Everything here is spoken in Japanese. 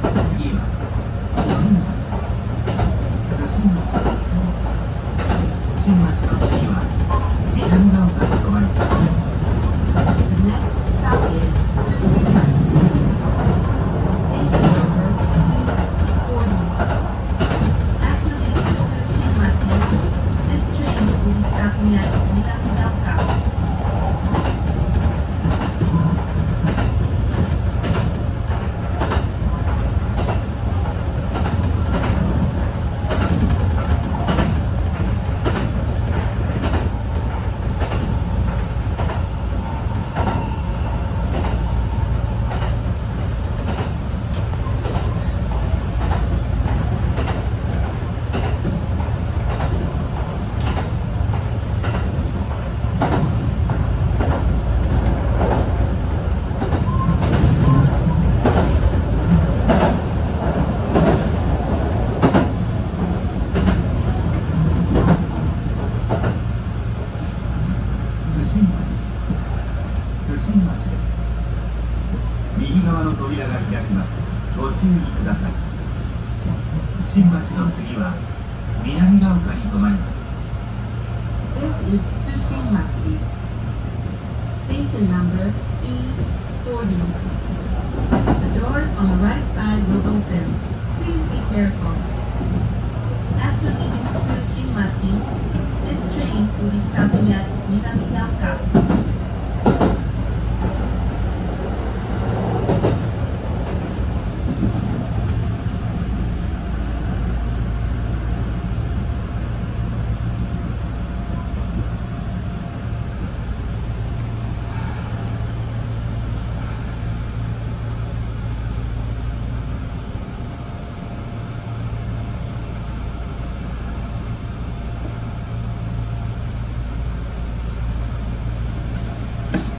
次は新町の次は南ヶ丘に停まります。右側の扉が開きます。ご注意ください。新町の次は南ヶ丘に停まります。 This is Tsushinmachi. Station number E40. The doors on the right side will open. Please be careful.